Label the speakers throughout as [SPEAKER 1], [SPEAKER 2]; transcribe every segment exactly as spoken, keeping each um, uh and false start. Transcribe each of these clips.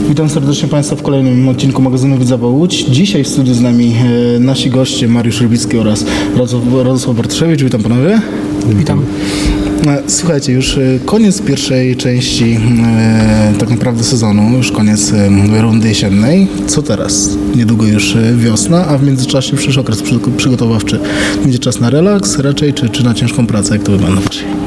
[SPEAKER 1] Witam serdecznie Państwa w kolejnym odcinku magazynu Widzewa Łódź. Dzisiaj w studiu z nami e, nasi goście Mariusz Rybicki oraz Radosław Bartoszewicz. Witam panowie.
[SPEAKER 2] Witam.
[SPEAKER 1] E, słuchajcie, już e, koniec pierwszej części e, tak naprawdę sezonu, już koniec e, rundy jesiennej. Co teraz? Niedługo już e, wiosna, a w międzyczasie przyszły okres przy, przygotowawczy. Będzie czas na relaks raczej, czy, czy na ciężką pracę? Jak to wygląda?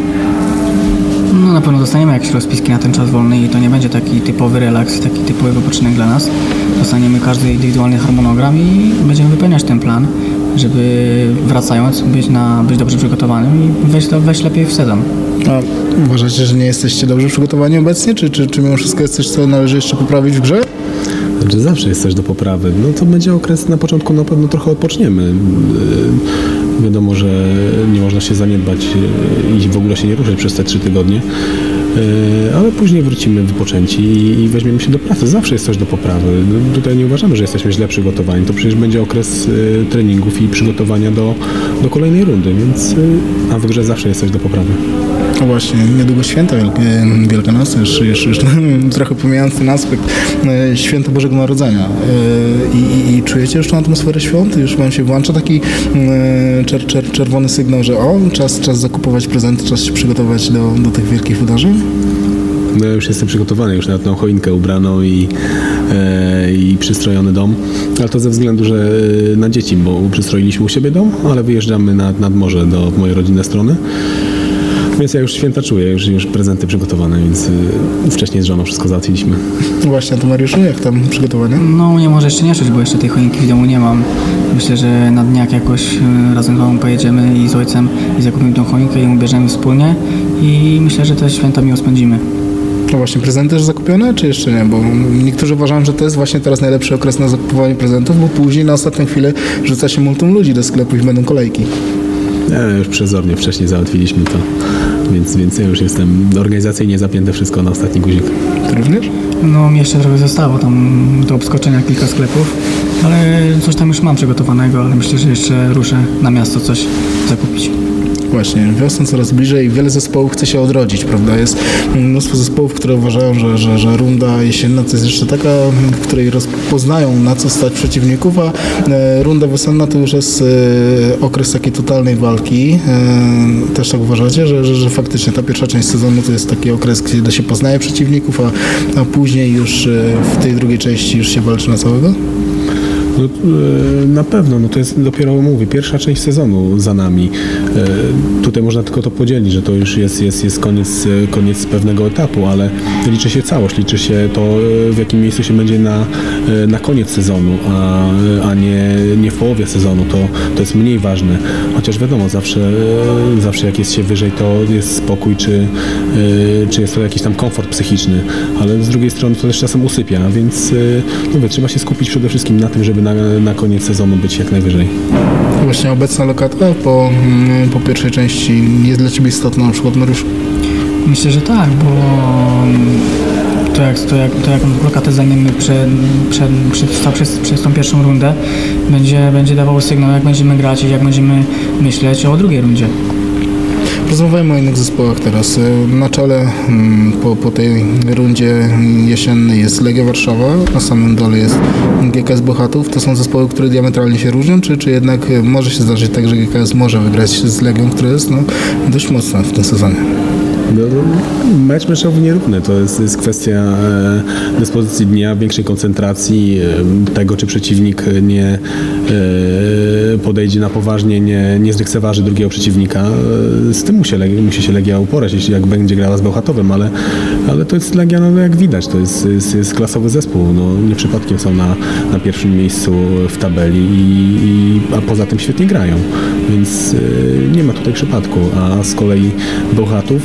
[SPEAKER 2] No na pewno dostaniemy jakieś rozpiski na ten czas wolny i to nie będzie taki typowy relaks, taki typowy wypoczynek dla nas. Dostaniemy każdy indywidualny harmonogram i będziemy wypełniać ten plan, żeby wracając być, na, być dobrze przygotowanym i wejść, wejść lepiej w sezon.
[SPEAKER 1] A uważacie, że nie jesteście dobrze przygotowani obecnie, czy, czy, czy mimo wszystko jest coś, co należy jeszcze poprawić w grze?
[SPEAKER 3] Znaczy zawsze jest coś do poprawy. No to będzie okres, na początku na pewno trochę odpoczniemy. Yy, wiadomo, że nie można się zaniedbać i w ogóle się nie ruszać przez te trzy tygodnie. Yy, ale później wrócimy wypoczęci i, i weźmiemy się do pracy. Zawsze jest coś do poprawy. Tutaj nie uważamy, że jesteśmy źle przygotowani. To przecież będzie okres yy, treningów i przygotowania do, do kolejnej rundy, więc yy, a w grze zawsze jest coś do poprawy.
[SPEAKER 1] No właśnie, niedługo święta Wielkanocne, już, już, już trochę pomijając ten aspekt święta Bożego Narodzenia. I, i, i czujecie już tą atmosferę świąt? Już wam się włącza taki czer, czer, czerwony sygnał, że o, czas, czas zakupować prezenty, czas się przygotować do, do tych wielkich wydarzeń?
[SPEAKER 3] No ja już jestem przygotowany, już na tą choinkę ubraną i, e, i przystrojony dom, ale to ze względu, że na dzieci, bo przystroiliśmy u siebie dom, ale wyjeżdżamy nad, nad morze do mojej rodzinnej strony. Więc ja już święta czuję, już, już prezenty przygotowane, więc y, wcześniej z żoną wszystko załatwiliśmy.
[SPEAKER 1] Właśnie, a to Mariuszu, jak tam przygotowanie?
[SPEAKER 2] No nie może jeszcze nie czuć, bo jeszcze tej choinki w domu nie mam. Myślę, że na dniach jakoś razem z mamą pojedziemy i z ojcem i zakupimy tą choinkę i ją bierzemy wspólnie i myślę, że te święta miło spędzimy.
[SPEAKER 1] No właśnie, prezenty już zakupione, czy jeszcze nie? Bo niektórzy uważają, że to jest właśnie teraz najlepszy okres na zakupowanie prezentów, bo później na ostatnią chwilę rzuca się multum ludzi do sklepu i będą kolejki.
[SPEAKER 3] Ja już przezornie wcześniej załatwiliśmy to, więc, więc ja już jestem organizacyjnie zapięte wszystko na ostatni guzik.
[SPEAKER 1] Ty również?
[SPEAKER 2] No mi jeszcze trochę zostało tam do obskoczenia kilka sklepów, ale coś tam już mam przygotowanego, ale myślę, że jeszcze ruszę na miasto coś zakupić.
[SPEAKER 1] Właśnie, wiosna coraz bliżej i wiele zespołów chce się odrodzić, prawda? Jest mnóstwo zespołów, które uważają, że, że, że runda jesienna to jest jeszcze taka, w której rozpoznają, na co stać przeciwników, a e, runda wiosenna to już jest e, okres takiej totalnej walki. E, też tak uważacie, że, że, że faktycznie ta pierwsza część sezonu to jest taki okres, gdzie się poznaje przeciwników, a, a później już e, w tej drugiej części już się walczy na całego?
[SPEAKER 3] No, na pewno, no to jest dopiero, mówię, pierwsza część sezonu za nami. Tutaj można tylko to podzielić, że to już jest, jest, jest koniec, koniec pewnego etapu, ale liczy się całość, liczy się to, w jakim miejscu się będzie na, na koniec sezonu, a, a nie, nie w połowie sezonu. To, to jest mniej ważne. Chociaż wiadomo, zawsze, zawsze jak jest się wyżej, to jest spokój, czy, czy jest to jakiś tam komfort psychiczny, ale z drugiej strony to też czasem usypia, więc mówię, trzeba się skupić przede wszystkim na tym, żeby na, na koniec sezonu być jak najwyżej.
[SPEAKER 1] Właśnie obecna lokatka po, po pierwszej części jest dla Ciebie istotna, na przykład Mariusz?
[SPEAKER 2] Myślę, że tak, bo to jak, to jak, to jak lokatę zajmiemy przed, przed, przed, przez, przez tą pierwszą rundę, będzie, będzie dawało sygnał, jak będziemy grać i jak będziemy myśleć o drugiej rundzie.
[SPEAKER 1] Rozmawiajmy o innych zespołach teraz. Na czele po, po tej rundzie jesiennej jest Legia Warszawa, na samym dole jest G K S Bełchatów. To są zespoły, które diametralnie się różnią, czy, czy jednak może się zdarzyć tak, że G K S może wygrać z Legią, która jest no, dość mocna w tym sezonie?
[SPEAKER 3] No, mecz meczowy nierówny. To jest, jest kwestia e, dyspozycji dnia, większej koncentracji, e, tego, czy przeciwnik nie e, podejdzie na poważnie, nie, nie zlekceważy drugiego przeciwnika. E, z tym musi, musi się Legia uporać, jeśli jak będzie grała z Bełchatowem, ale, ale to jest Legia, no, jak widać, to jest, jest, jest klasowy zespół. No, nie przypadkiem są na, na pierwszym miejscu w tabeli, i, i, a poza tym świetnie grają, więc e, nie ma tutaj przypadku. A z kolei Bełchatów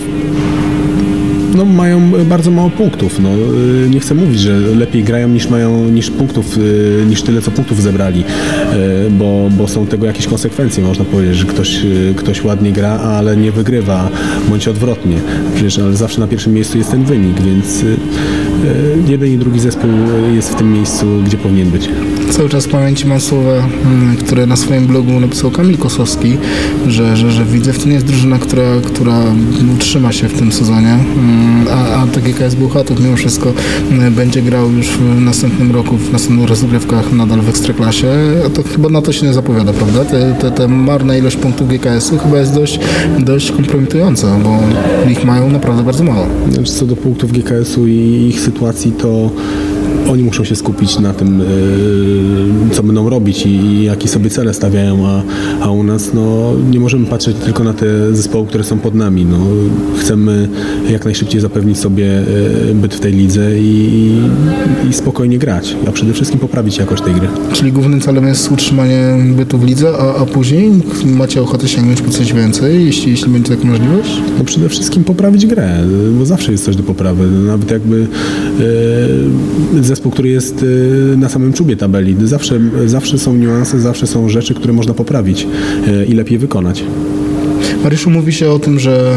[SPEAKER 3] no, mają bardzo mało punktów. No, nie chcę mówić, że lepiej grają niż mają niż punktów, niż tyle, co punktów zebrali, bo, bo są tego jakieś konsekwencje. Można powiedzieć, że ktoś, ktoś ładnie gra, ale nie wygrywa, bądź odwrotnie. Przecież ale zawsze na pierwszym miejscu jest ten wynik, więc jeden i drugi zespół jest w tym miejscu, gdzie powinien być.
[SPEAKER 1] Cały czas w pamięci mam słowa, które na swoim blogu napisał Kamil Kosowski, że, że, że Widzew to nie jest drużyna, która, która utrzyma się w tym sezonie, a, a G K S Bełchatów mimo wszystko będzie grał już w następnym roku, w następnych rozgrywkach nadal w Ekstraklasie, a to chyba na to się nie zapowiada, prawda? Te, te, te marna ilość punktów G K S-u chyba jest dość, dość kompromitująca, bo ich mają naprawdę bardzo mało.
[SPEAKER 3] Co do punktów G K S-u i ich sytuacji, to oni muszą się skupić na tym, co będą robić i jakie sobie cele stawiają, a, a u nas no, nie możemy patrzeć tylko na te zespoły, które są pod nami. No, chcemy jak najszybciej zapewnić sobie byt w tej lidze i, i spokojnie grać, a przede wszystkim poprawić jakość tej gry.
[SPEAKER 1] Czyli głównym celem jest utrzymanie bytu w lidze, a, a później macie ochotę sięgnąć po coś więcej, jeśli, jeśli będzie taka możliwość?
[SPEAKER 3] No przede wszystkim poprawić grę, bo zawsze jest coś do poprawy. Nawet jakby e, zespół, który jest na samym czubie tabeli. Zawsze, zawsze są niuanse, zawsze są rzeczy, które można poprawić i lepiej wykonać.
[SPEAKER 1] Mariuszu, mówi się o tym, że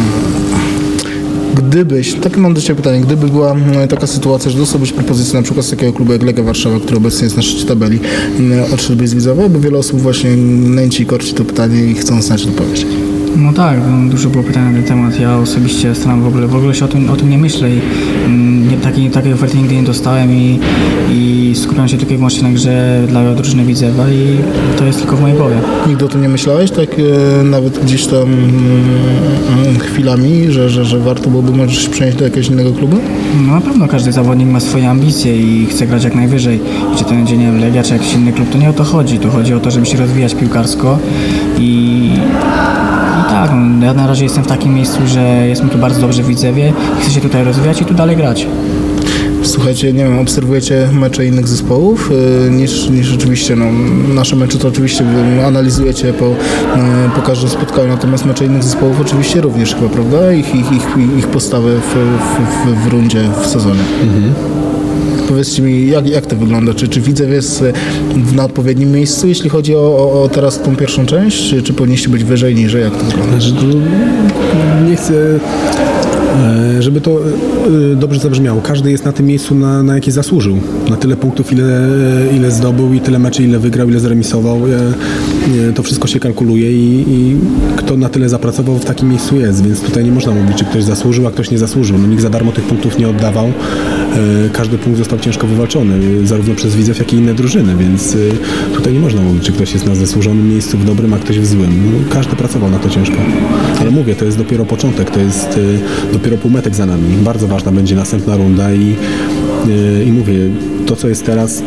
[SPEAKER 1] gdybyś, takie mam do Ciebie pytanie, gdyby była taka sytuacja, że dostałbyś propozycję na przykład z takiego klubu jak Legia Warszawa, który obecnie jest na szczycie tabeli, odszedłbyś z Widzewa, bo wiele osób właśnie nęci i korci to pytanie i chcą znać odpowiedź.
[SPEAKER 2] No tak, dużo było pytań na ten temat. Ja osobiście staram w ogóle, w ogóle się o tym, o tym nie myślę i nie, takiej, takiej oferty nigdy nie dostałem i, i skupiam się tylko i wyłącznie na grze dla drużyny Widzewa i to jest tylko w mojej głowie.
[SPEAKER 1] Nigdy o tym nie myślałeś? Tak e, nawet gdzieś tam e, chwilami, że, że, że warto byłoby może się przenieść do jakiegoś innego klubu?
[SPEAKER 2] No na pewno każdy zawodnik ma swoje ambicje i chce grać jak najwyżej. Czy to będzie, nie wiem, Legia, czy jakiś inny klub, to nie o to chodzi. Tu chodzi o to, żeby się rozwijać piłkarsko i tak, no, ja na razie jestem w takim miejscu, że jest mi tu bardzo dobrze w Widzewie, chcę się tutaj rozwijać i tu dalej grać.
[SPEAKER 1] Słuchajcie, nie wiem, obserwujecie mecze innych zespołów yy, niż, niż oczywiście, no, nasze mecze to oczywiście analizujecie po, yy, po każdym spotkaniu, natomiast mecze innych zespołów oczywiście również chyba, prawda? Ich, ich, ich, ich postawę w, w, w, w rundzie, w sezonie. Mhm. Powiedzcie mi, jak, jak to wygląda? Czy, czy Widzew jest na odpowiednim miejscu, jeśli chodzi o, o, o teraz tą pierwszą część? Czy, czy powinniście być wyżej, niżej? Jak to wygląda?
[SPEAKER 3] Nie chcę, żeby to dobrze zabrzmiało. Każdy jest na tym miejscu, na, na jakie zasłużył. Na tyle punktów, ile, ile zdobył i tyle meczy, ile wygrał, ile zremisował. To wszystko się kalkuluje i, i kto na tyle zapracował, w takim miejscu jest. Więc tutaj nie można mówić, czy ktoś zasłużył, a ktoś nie zasłużył. No, nikt za darmo tych punktów nie oddawał. Każdy punkt został ciężko wywalczony, zarówno przez Widzew, jak i inne drużyny, więc tutaj nie można mówić, czy ktoś jest na zasłużonym miejscu w dobrym, a ktoś w złym. Każdy pracował na to ciężko. Ale mówię, to jest dopiero początek, to jest dopiero półmetek za nami. Bardzo ważna będzie następna runda i, i mówię, to co jest teraz,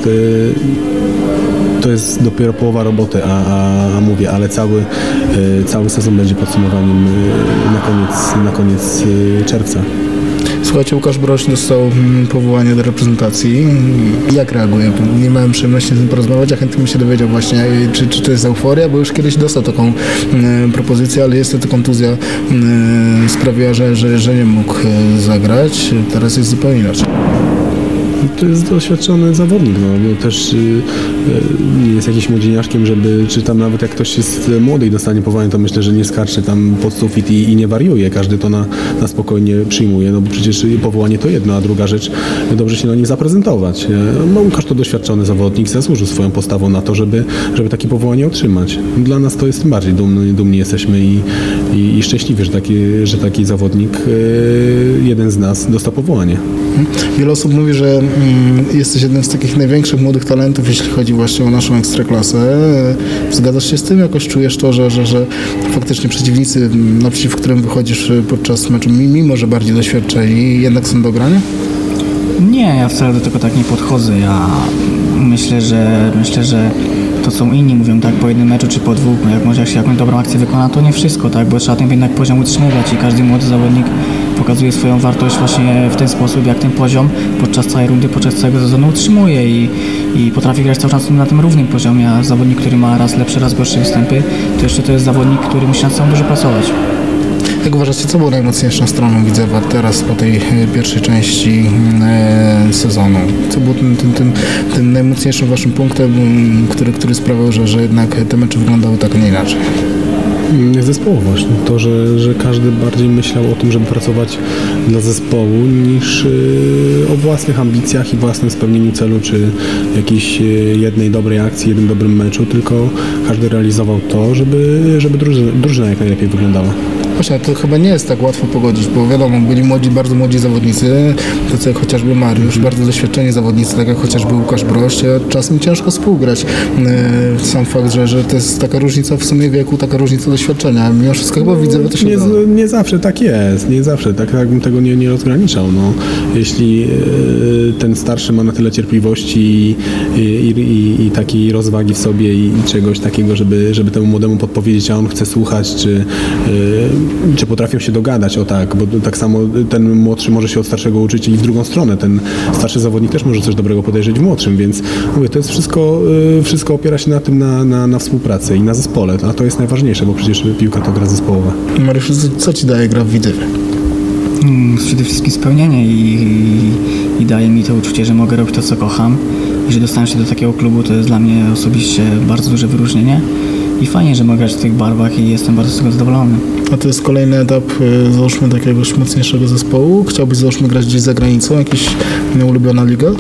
[SPEAKER 3] to jest dopiero połowa roboty, a, a, a mówię, ale cały, cały sezon będzie podsumowaniem na koniec, na koniec czerwca.
[SPEAKER 1] Słuchajcie, Łukasz Broś dostał powołanie do reprezentacji. Jak reaguje? Nie miałem przyjemności z nim porozmawiać, a chętnie bym się dowiedział właśnie, czy, czy to jest euforia, bo już kiedyś dostał taką e, propozycję, ale jest to kontuzja e, sprawiła, że, że, że nie mógł e, zagrać. Teraz jest zupełnie inaczej.
[SPEAKER 3] To jest doświadczony zawodnik, no, też y, nie jest jakimś młodzieniaszkiem, żeby, czy tam nawet jak ktoś jest młody i dostanie powołanie, to myślę, że nie skarczy tam pod sufit i, i nie wariuje. Każdy to na, na spokojnie przyjmuje, no bo przecież powołanie to jedno, a druga rzecz, dobrze się na nim zaprezentować. No, Łukasz to doświadczony zawodnik, zasłużył swoją postawą na to, żeby, żeby takie powołanie otrzymać. Dla nas to jest tym bardziej dumni, dumni jesteśmy i, i, i szczęśliwi, że taki, że taki zawodnik, y, jeden z nas, dostał powołanie.
[SPEAKER 1] Wiele osób mówi, że jesteś jednym z takich największych młodych talentów, jeśli chodzi właśnie o naszą ekstraklasę. Zgadzasz się z tym? Jakoś czujesz to, że, że, że faktycznie przeciwnicy, naprzeciw którym wychodzisz podczas meczu, mimo że bardziej doświadczeni, jednak są do grania?
[SPEAKER 2] Nie, ja wcale do tego tak nie podchodzę. Ja myślę, że myślę, że to co inni mówią, tak, po jednym meczu czy po dwóch, jak może jak się jakąś dobrą akcję wykona, to nie wszystko, tak, bo trzeba ten jednak poziom utrzymywać i każdy młody zawodnik pokazuje swoją wartość właśnie w ten sposób, jak ten poziom podczas całej rundy, podczas całego sezonu utrzymuje i, i potrafi grać cały czas na tym równym poziomie, a zawodnik, który ma raz lepsze, raz gorsze występy, to jeszcze to jest zawodnik, który musi nad sobą dużo pracować.
[SPEAKER 1] Jak uważacie, co było najmocniejszą stroną Widzewa teraz po tej pierwszej części e, sezonu? Co było tym, tym, tym, tym najmocniejszym waszym punktem, który, który sprawiał, że, że jednak te mecze wyglądały tak, a nie inaczej?
[SPEAKER 3] Zespołowość. To, że, że każdy bardziej myślał o tym, żeby pracować dla zespołu niż o własnych ambicjach i własnym spełnieniu celu, czy jakiejś jednej dobrej akcji, jednym dobrym meczu, tylko każdy realizował to, żeby, żeby drużyna, drużyna jak najlepiej wyglądała.
[SPEAKER 1] Właśnie, to chyba nie jest tak łatwo pogodzić, bo wiadomo, byli młodzi, bardzo młodzi zawodnicy, tacy jak chociażby Mariusz, bardzo doświadczeni zawodnicy, tak jak chociażby Łukasz Brość, a czasem ciężko współgrać. Sam fakt, że, że to jest taka różnica w sumie wieku, taka różnica doświadczenia. Mimo wszystko chyba widzę, że to się
[SPEAKER 3] nie,
[SPEAKER 1] udało.
[SPEAKER 3] nie zawsze tak jest, nie zawsze, tak jakbym tego nie, nie rozgraniczał. No. Jeśli ten starszy ma na tyle cierpliwości i, i, i, i takiej rozwagi w sobie i, i czegoś takiego, żeby, żeby temu młodemu podpowiedzieć, a on chce słuchać, czy czy potrafią się dogadać, o tak, bo tak samo ten młodszy może się od starszego uczyć i w drugą stronę, ten starszy zawodnik też może coś dobrego podejrzeć w młodszym, więc mówię, to jest wszystko, wszystko opiera się na tym, na, na, na współpracy i na zespole, a to jest najważniejsze, bo przecież piłka to gra zespołowa.
[SPEAKER 1] Mariusz, co Ci daje gra w Widzewie?
[SPEAKER 2] Hmm, przede wszystkim spełnienie i, i, i daje mi to uczucie, że mogę robić to, co kocham i że dostałem się do takiego klubu, to jest dla mnie osobiście bardzo duże wyróżnienie. I fajnie, że mogę grać w tych barwach i jestem bardzo z tego zadowolony.
[SPEAKER 1] A to jest kolejny etap, załóżmy, takiego mocniejszego zespołu? Chciałbyś, załóżmy, grać gdzieś za granicą? Jakaś ulubiona liga?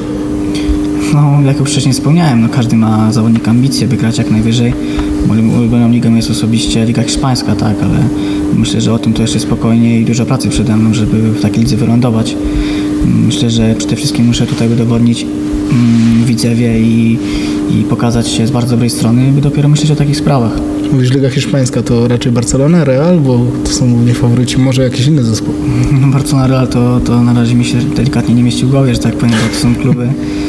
[SPEAKER 2] No, jak już wcześniej wspomniałem, no, każdy ma zawodnik ambicje, by grać jak najwyżej. Moją ulubioną ligą jest osobiście Liga Hiszpańska, tak, ale myślę, że o tym to jeszcze spokojnie i dużo pracy przede mną, żeby w takiej lidze wylądować. Myślę, że przede wszystkim muszę tutaj udowodnić mm, Widzewie i, i pokazać się z bardzo dobrej strony, by dopiero myśleć o takich sprawach.
[SPEAKER 1] Mówisz Liga Hiszpańska, to raczej Barcelona, Real, bo to są głównie faworyci, może jakiś inny zespół?
[SPEAKER 2] No, Barcelona, Real to, to na razie mi się delikatnie nie mieści w głowie, że tak powiem, bo to są kluby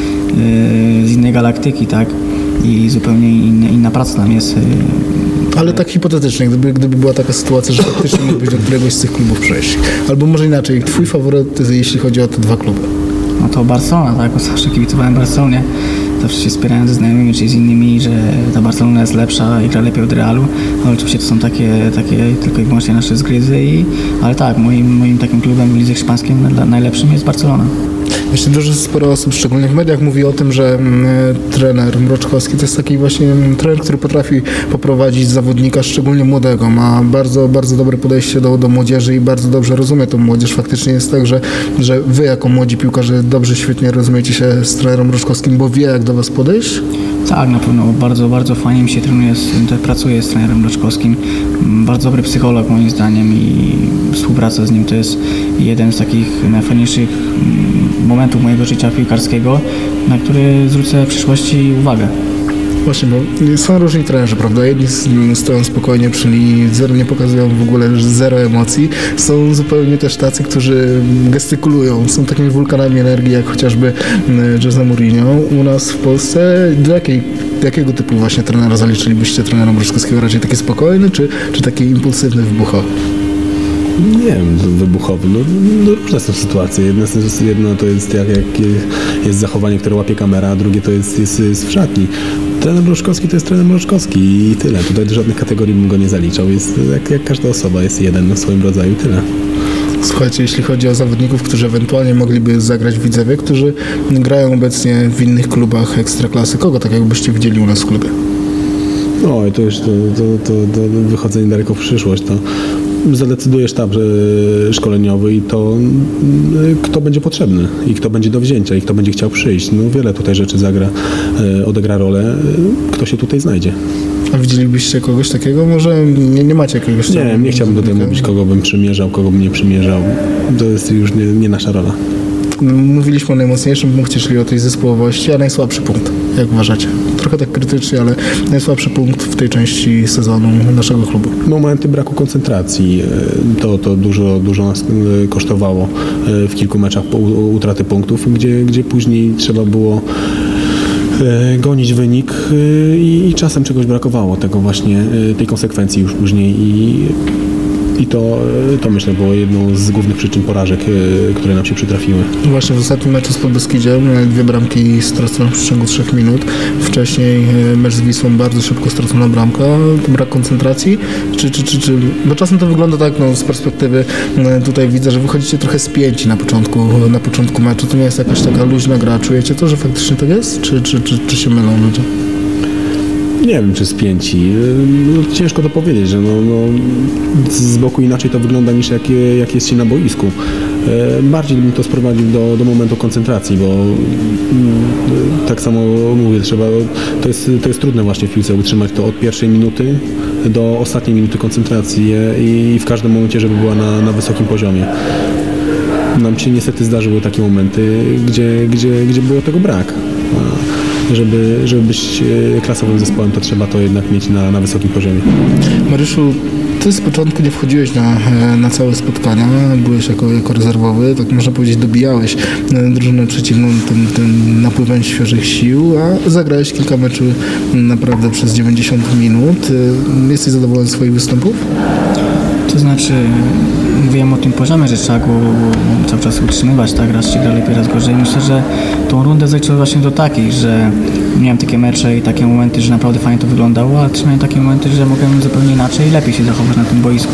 [SPEAKER 2] yy, z innej galaktyki, tak? I zupełnie inna, inna praca tam jest. Yy,
[SPEAKER 1] Ale tak hipotetycznie, gdyby, gdyby była taka sytuacja, że faktycznie mógłbyś do któregoś z tych klubów przejść. Albo może inaczej, twój faworyt, jeśli chodzi o te dwa kluby?
[SPEAKER 2] No to Barcelona, tak, bo zawsze kibicowałem Barcelonie. Zawsze się wspierałem ze znajomymi czy z innymi, że ta Barcelona jest lepsza i gra lepiej od Realu. Ale oczywiście to są takie, takie tylko i wyłącznie nasze zgryzy. I, ale tak, moim, moim takim klubem w lidze hiszpańskiej najlepszym jest Barcelona.
[SPEAKER 1] Myślę, że sporo osób, szczególnie w mediach, mówi o tym, że mm, trener Mroczkowski to jest taki właśnie mm, trener, który potrafi poprowadzić zawodnika, szczególnie młodego. Ma bardzo, bardzo dobre podejście do, do młodzieży i bardzo dobrze rozumie tą młodzież. Faktycznie jest tak, że, że wy jako młodzi piłkarze dobrze, świetnie rozumiecie się z trenerem Mroczkowskim, bo wie, jak do was podejść?
[SPEAKER 2] Tak, na pewno. Bardzo, bardzo fajnie mi się trenuje, z, pracuje z trenerem Mroczkowskim. Bardzo dobry psycholog moim zdaniem i współpraca z nim to jest jeden z takich najfajniejszych momentów mojego życia piłkarskiego, na który zwrócę w przyszłości uwagę.
[SPEAKER 1] Właśnie, bo są różni trenerzy, prawda? Jedni stoją spokojnie, czyli zero, nie pokazują w ogóle zero emocji. Są zupełnie też tacy, którzy gestykulują, są takimi wulkanami energii, jak chociażby Jose Mourinho. U nas w Polsce do jakiej, jakiego typu właśnie trenera zaliczylibyście trenera Mroczkowskiego? Raczej taki spokojny, czy, czy taki impulsywny, wybuchowy?
[SPEAKER 3] Nie wiem, wybuchowy. No, no różne są sytuacje. Jedno, jedno to jest jak, jak jest zachowanie, które łapie kamera, a drugie to jest, jest, jest w szatni. Trener Mroczkowski to jest trener Mroczkowski i tyle. Tutaj do żadnych kategorii bym go nie zaliczał. Jest jak, jak każda osoba, jest jeden w swoim rodzaju, tyle.
[SPEAKER 1] Słuchajcie, jeśli chodzi o zawodników, którzy ewentualnie mogliby zagrać w Widzewie, którzy grają obecnie w innych klubach Ekstraklasy, kogo tak jakbyście widzieli u nas w klubie?
[SPEAKER 3] Oj, to już to, to, to, to wychodzenie daleko w przyszłość. To zadecyduje sztab szkoleniowy i to kto będzie potrzebny i kto będzie do wzięcia i kto będzie chciał przyjść. No wiele tutaj rzeczy zagra, odegra rolę, kto się tutaj znajdzie.
[SPEAKER 1] A widzielibyście kogoś takiego? Może nie, nie macie jakiegoś...
[SPEAKER 3] Nie, nie chciałbym tutaj mówić, kogo bym przymierzał, kogo bym nie przymierzał. To jest już nie, nie nasza rola.
[SPEAKER 1] Mówiliśmy o najmocniejszym punkcie, czyli o tej zespołowości, a najsłabszy punkt, jak uważacie? Trochę tak krytycznie, ale najsłabszy punkt w tej części sezonu naszego klubu.
[SPEAKER 3] Momenty braku koncentracji, to, to dużo, dużo nas kosztowało w kilku meczach utraty punktów, gdzie, gdzie później trzeba było gonić wynik i, i czasem czegoś brakowało, tego właśnie, tej konsekwencji już później i I to, to myślę było jedną z głównych przyczyn porażek, które nam się przytrafiły.
[SPEAKER 1] Właśnie w ostatnim meczu z Podbeskidziem dwie bramki stracone w przeciągu trzech minut. Wcześniej mecz z Wisłą, bardzo szybko stracona bramka, brak koncentracji. Czy, czy, czy, czy, bo czasem to wygląda tak, no, z perspektywy tutaj widzę, że wychodzicie trochę spięci na początku, na początku meczu. To nie jest jakaś taka luźna gra. Czujecie to, że faktycznie tak jest? Czy, czy, czy, czy się mylą ludzie?
[SPEAKER 3] nie wiem, czy spięci. No, ciężko to powiedzieć, że no, no, z boku inaczej to wygląda niż jak, jak jest się na boisku. Bardziej bym to sprowadził do, do momentu koncentracji, bo tak samo mówię, trzeba, to jest, to jest trudne właśnie w piłce utrzymać to od pierwszej minuty do ostatniej minuty koncentracji i w każdym momencie, żeby była na, na wysokim poziomie. Nam się niestety zdarzyły takie momenty, gdzie, gdzie, gdzie było tego brak. Żeby, żeby być klasowym zespołem, to trzeba to jednak mieć na, na wysokim poziomie.
[SPEAKER 1] Mariuszu, ty z początku nie wchodziłeś na, na całe spotkania, byłeś jako, jako rezerwowy, tak można powiedzieć, dobijałeś drużynę przeciwną tym, tym napływem świeżych sił, a zagrałeś kilka meczów naprawdę przez dziewięćdziesiąt minut. Jesteś zadowolony z swoich występów?
[SPEAKER 2] To znaczy, mówiłem o tym poziomie, że trzeba go cały czas utrzymywać, tak, raz się gra lepiej, raz gorzej. Myślę, że tą rundę zaliczyłem właśnie do takich, że miałem takie mecze i takie momenty, że naprawdę fajnie to wyglądało, a też miałem takie momenty, że mogłem zupełnie inaczej i lepiej się zachować na tym boisku.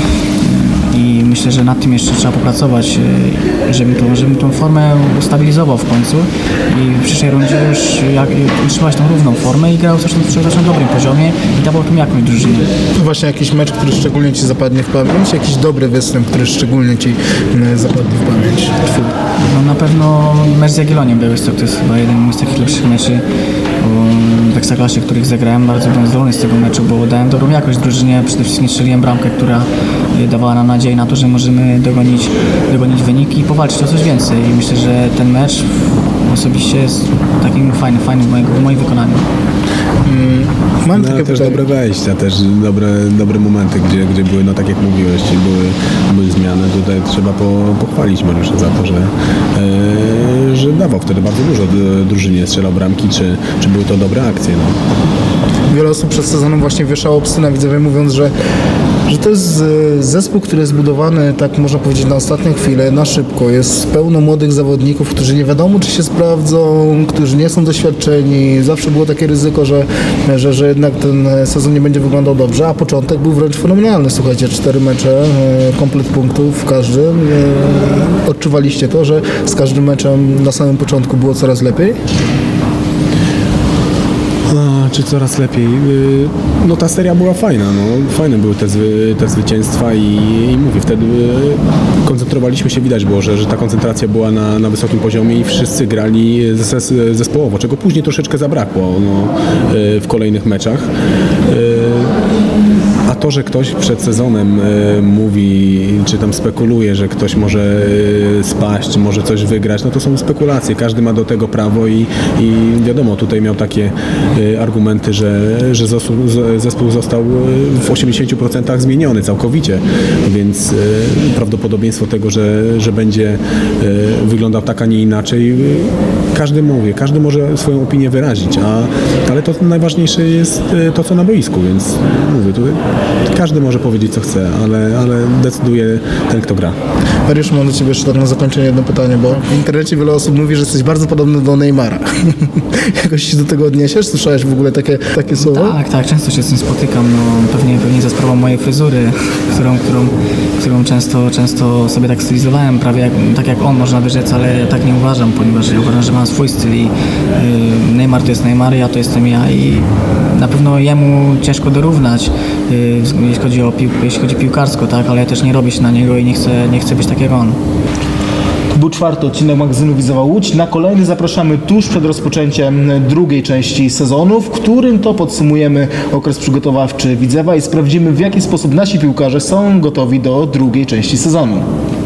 [SPEAKER 2] I myślę, że nad tym jeszcze trzeba popracować, żebym tą, żebym tą formę ustabilizował w końcu i w przyszłej rundzie już jak, utrzymać tą równą formę i grał coś na dobrym poziomie i dawał tą jakąś drużynę.
[SPEAKER 1] Właśnie jakiś mecz, który szczególnie Ci zapadnie w pamięć, jakiś dobry występ, który szczególnie Ci zapadnie w pamięć?
[SPEAKER 2] No na pewno mecz z Jagiellonią Białystok to jest chyba jeden z takich lepszych meczy w Ekstraklasie, których zagrałem. Bardzo byłem zadowolony z tego meczu, bo dałem dobrą jakość drużynie. Przede wszystkim strzeliłem bramkę, która dawała nam nadzieję na to, że możemy dogonić, dogonić wyniki i powalczyć o coś więcej. I myślę, że ten mecz osobiście jest takim fajnym, fajnym w, mojego, w moim wykonaniu.
[SPEAKER 1] Hmm. Mam
[SPEAKER 3] no,
[SPEAKER 1] takie
[SPEAKER 3] też
[SPEAKER 1] pytanie.
[SPEAKER 3] dobre wejścia, też dobre, dobre momenty, gdzie, gdzie były, no tak jak mówiłeś, były, były zmiany. Tutaj trzeba po, pochwalić Mariusza za to, że, e, że dawał wtedy bardzo dużo drużynie, strzelał bramki, czy, czy były to dobre akcje. No.
[SPEAKER 1] Wiele osób przed sezonem właśnie wieszało psy na Widzewie, mówiąc, że że to jest zespół, który jest zbudowany, tak można powiedzieć, na ostatnią chwilę, na szybko. Jest pełno młodych zawodników, którzy nie wiadomo, czy się sprawdzą, którzy nie są doświadczeni. Zawsze było takie ryzyko, że, że, że jednak ten sezon nie będzie wyglądał dobrze, a początek był wręcz fenomenalny. Słuchajcie, cztery mecze, komplet punktów w każdym. Odczuwaliście to, że z każdym meczem na samym początku było coraz lepiej?
[SPEAKER 3] A, czy coraz lepiej? No ta seria była fajna, no. Fajne były te, zwy, te zwycięstwa i, i mówię, wtedy koncentrowaliśmy się, widać było, że, że ta koncentracja była na, na wysokim poziomie i wszyscy grali zes, zespołowo, czego później troszeczkę zabrakło no, w kolejnych meczach. A to, że ktoś przed sezonem y, mówi, czy tam spekuluje, że ktoś może y, spaść, może coś wygrać, no to są spekulacje. Każdy ma do tego prawo i, i wiadomo, tutaj miał takie y, argumenty, że, że zespół, zespół został w osiemdziesięciu procentach zmieniony całkowicie, więc y, prawdopodobieństwo tego, że, że będzie y, wyglądał tak, a nie inaczej, y, każdy mówi, każdy może swoją opinię wyrazić, a, ale to najważniejsze jest y, to, co na boisku, więc mówię, tutaj każdy może powiedzieć, co chce, ale, ale decyduje ten, kto gra.
[SPEAKER 1] Mariusz, mam do Ciebie jeszcze tak na zakończenie jedno pytanie, bo w internecie wiele osób mówi, że jesteś bardzo podobny do Neymara. Jakoś się do tego odniesiesz? Słyszałeś w ogóle takie, takie słowa?
[SPEAKER 2] Tak, tak, często się z tym spotykam. No, pewnie, pewnie za sprawą mojej fryzury, którą, którą, którą często, często sobie tak stylizowałem, prawie jak, tak jak on, można by rzec, ale ja tak nie uważam, ponieważ ja uważam, że mam swój styl i yy, Neymar to jest Neymar, ja to jestem ja i na pewno jemu ciężko dorównać, yy, jeśli chodzi o pił, jeśli chodzi piłkarsko, tak, ale ja też nie robię się na niego i nie chcę, nie chcę być tak jak on.
[SPEAKER 1] To był czwarty odcinek magazynu Widzewa Łódź. Na kolejny zapraszamy tuż przed rozpoczęciem drugiej części sezonu, w którym to podsumujemy okres przygotowawczy Widzewa i sprawdzimy, w jaki sposób nasi piłkarze są gotowi do drugiej części sezonu.